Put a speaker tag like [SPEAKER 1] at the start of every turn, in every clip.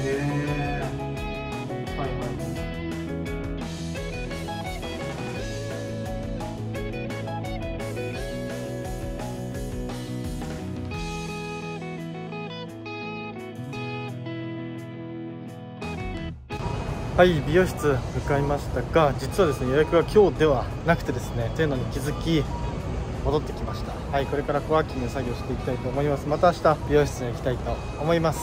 [SPEAKER 1] え。はいはい。はい、美容室向かいましたが、実はですね、予約が今日ではなくてですね、というのに気づき戻ってきました。はい、これからコワーキング作業していきたいと思います。また明日美容室に行きたいと思います。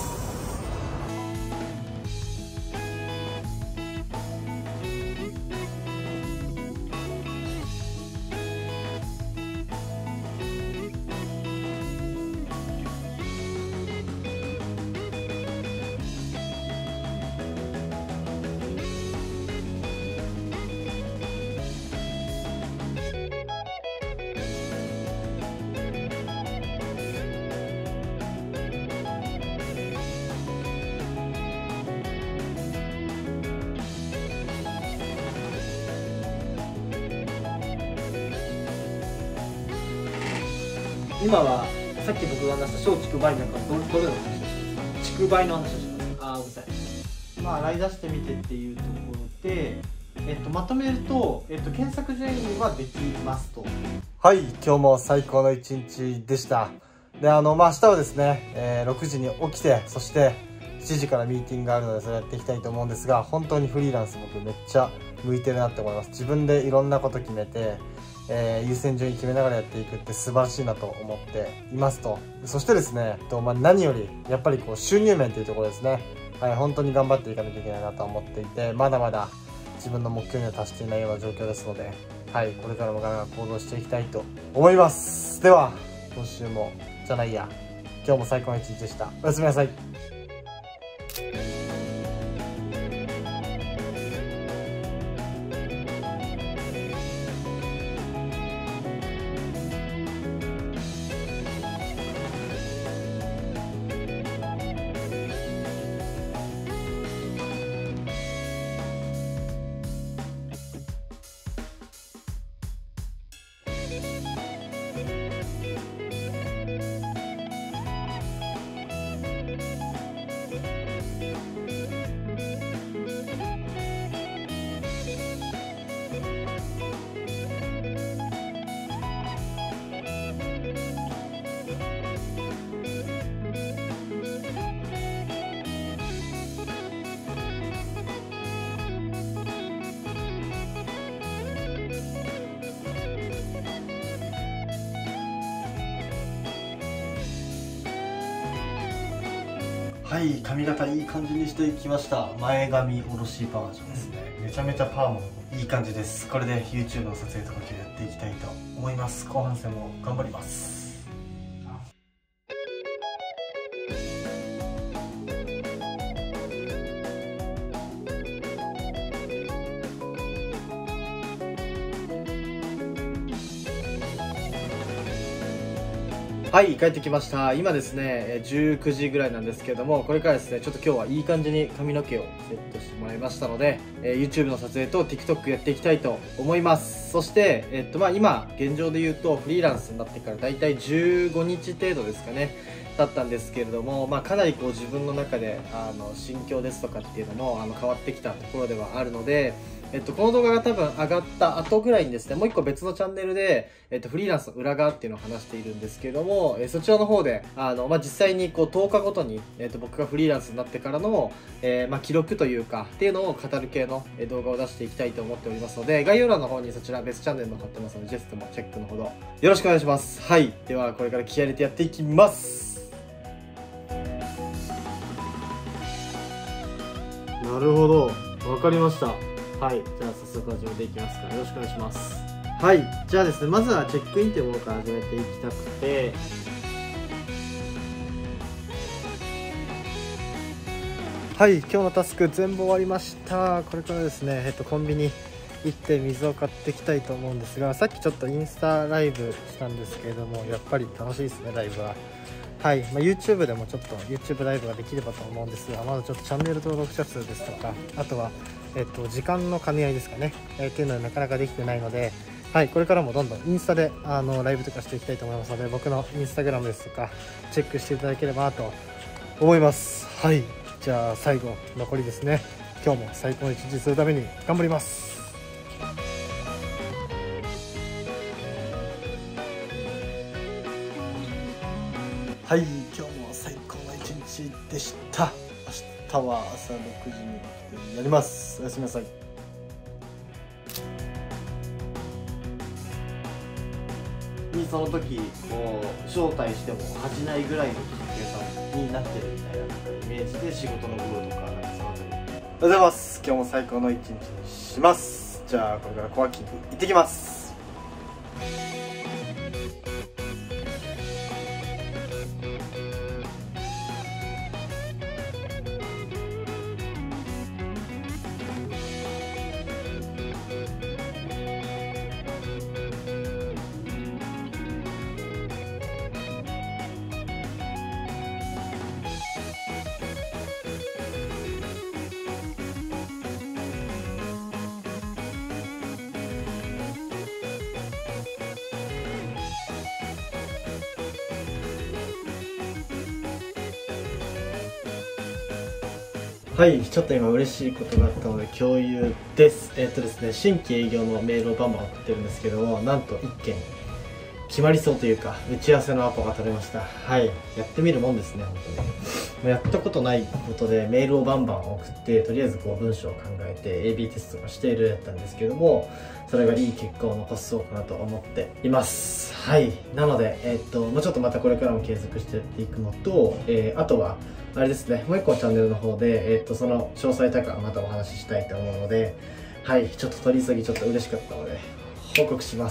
[SPEAKER 1] 今はさっき僕が話した小竹梅なんかどれの話をして竹梅の話をしてます。ああ、うるさい。まあ洗い出してみてっていうところで、まとめると、検索順位はできますと。はい、今日も最高の一日でした。で、明日はですね、6時に起きて、そして7時からミーティングがあるのでそれやっていきたいと思うんですが、本当にフリーランス僕めっちゃ向いてるなって思います。自分でいろんなこと決めて、優先順位決めながらやっていくって素晴らしいなと思っていますと。そしてですね、何よりやっぱりこう収入面というところですね。はい、本当に頑張っていかなきゃいけないなと思っていて、まだまだ自分の目標には達していないような状況ですので、はい、これからもガンガン行動していきたいと思います。では、今週も、じゃないや、今日も最高の一日でした。おやすみなさい。はい、髪型いい感じにしていきました。前髪下ろしバージョンですね。めちゃめちゃパーマもいい感じです。これで YouTube の撮影とか今日やっていきたいと思います。後半戦も頑張ります。はい、帰ってきました。今ですね、19時ぐらいなんですけれども、これからですね、ちょっと今日はいい感じに髪の毛をセットしてもらいましたので、YouTube の撮影と TikTok やっていきたいと思います。そして、今、現状で言うと、フリーランスになってからだいたい15日程度ですかね、だったんですけれども、かなりこう自分の中で、心境ですとかっていうのも、変わってきたところではあるので、この動画が多分上がった後ぐらいにですね、もう一個別のチャンネルで、フリーランスの裏側っていうのを話しているんですけれども、そちらの方で、実際にこう10日ごとに、僕がフリーランスになってからの、記録というか、っていうのを語る系の動画を出していきたいと思っておりますので、概要欄の方にそちら別チャンネルも貼ってますので、ぜひともチェックのほどよろしくお願いします。はい。では、これから気合い入れてやっていきます。なるほど。わかりました。はい。じゃあ早速始めていきますから、よろしくお願いします。はい。じゃあですね、まずはチェックインというものから始めていきたくて、はい。今日のタスク全部終わりました。これからですね、コンビニ行って水を買っていきたいと思うんですが、さっきちょっとインスタライブしたんですけれども、やっぱり楽しいですね、ライブは。はい。YouTube でもちょっと YouTube ライブができればと思うんですが、まだちょっとチャンネル登録者数ですとか、あとは時間の兼ね合いですかね、っていうのはなかなかできてないので、はい、これからもどんどんインスタでライブとかしていきたいと思いますので、僕のインスタグラムですとかチェックしていただければなと思います。はい、
[SPEAKER 2] じゃあ最後残りですね。今日も最高の一日にするために頑張ります。はい、今日も最高の一日でした。明日は朝6時に起きてやります。おやすみなさい。
[SPEAKER 1] にその時こう招待しても恥じないぐらいの計算になってるみたいなイメージで仕事の部分とかなんかそのあたり。
[SPEAKER 2] おはようございます。今日も最高の一日にします。じゃあこれからコワーキング行ってきます。はい、ちょっと今嬉しいことがあったので共有です。ですね、新規営業のメールをバンバン送ってるんですけども、なんと1件決まりそうというか、打ち合わせのアポが取れました。はい、やってみるもんですね、本当に。やったことないことでメールをバンバン送って、とりあえずこう文章を考えて AB テストをしているやったんですけども、それがいい結果を残そうかなと思っています。はい、なので、もうちょっとまたこれからも継続してやっていくのと、あとは、あれですね、もう一個チャンネルの方で、その詳細とかまたお話ししたいと思うので、はい、ちょっと取り急ぎちょっと嬉しかったので、報告します。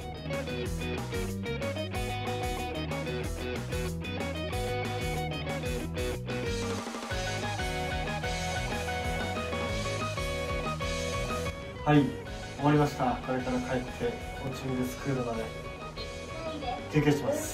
[SPEAKER 2] はい、終わりました。これから帰ってコーチングスクールまで休憩します。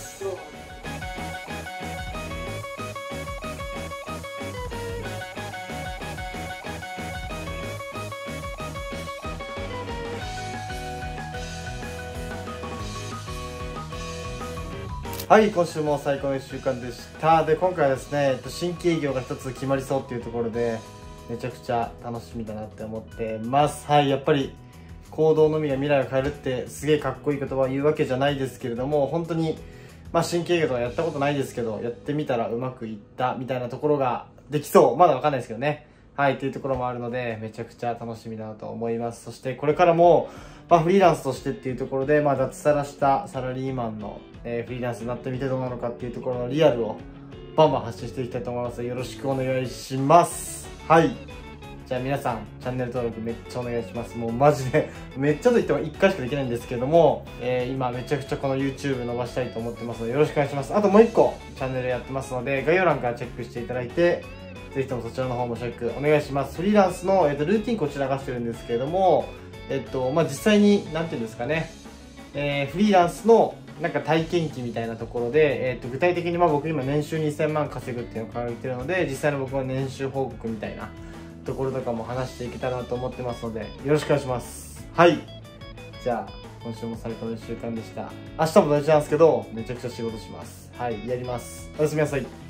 [SPEAKER 2] はい、今週も最高の1週間でした。で、今回はですね、新規営業が一つ決まりそうっていうところで、めちゃくちゃ楽しみだなって思ってます。はい、やっぱり行動のみが未来を変えるってすげえかっこいい言葉を言うわけじゃないですけれども、本当に、新規営業とかやったことないですけど、やってみたらうまくいったみたいなところができそう。まだわかんないですけどね。はい、っていうところもあるので、めちゃくちゃ楽しみだなと思います。そしてこれからも、フリーランスとしてっていうところで、脱サラしたサラリーマンの、フリーランスになってみてどうなのかっていうところのリアルをバンバン発信していきたいと思いますので、よろしくお願いします。はい。じゃあ皆さん、チャンネル登録めっちゃお願いします。もうマジで、めっちゃと言っても1回しかできないんですけども、今めちゃくちゃこの YouTube 伸ばしたいと思ってますので、よろしくお願いします。あともう1個チャンネルやってますので、概要欄からチェックしていただいて、ぜひともそちらの方もチェックお願いします。フリーランスの、ルーティンこちら出してるんですけれども、実際に、なんていうんですかね、フリーランスのなんか体験記みたいなところで、具体的に僕今年収2000万稼ぐっていうのを考えてるので、実際の僕の年収報告みたいなところとかも話していけたらなと思ってますので、よろしくお願いします。はい。じゃあ、今週も最高の1週間でした。明日も大事なんですけど、めちゃくちゃ仕事します。はい、やります。おやすみなさい。